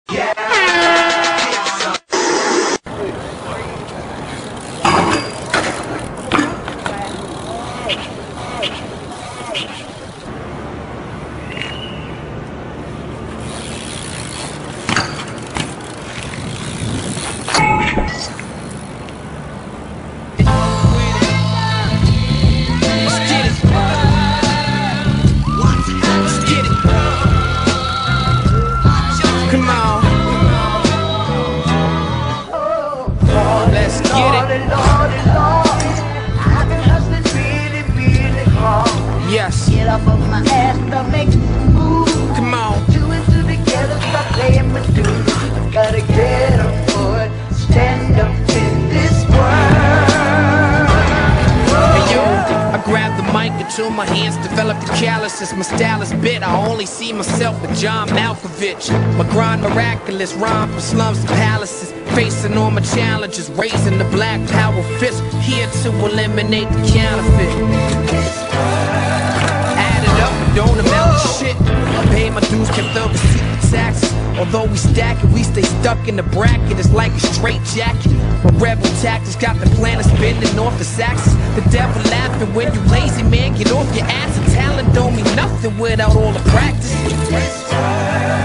Yes. Get up on my ass and make a move. Come on. Two and two together, stop playing with dudes. Gotta get up for it. Stand up in this world. Hey yo, I grabbed the mic until my hands developed the calluses. My style is bit, I only see myself with John Malkovich. My grind miraculous, rhyme from slums to palaces. Facing all my challenges, raising the black power fist. Here to eliminate the counterfeit. Don't amount to shit. I pay my dues, kept the receipt for taxes. Although we stack it, we stay stuck in the bracket. It's like a straight jacket. My rebel tactics got the planet spinning off its axis. The devil laughing when you lazy, man. Get off your ass. And talent don't mean nothing without all the practice.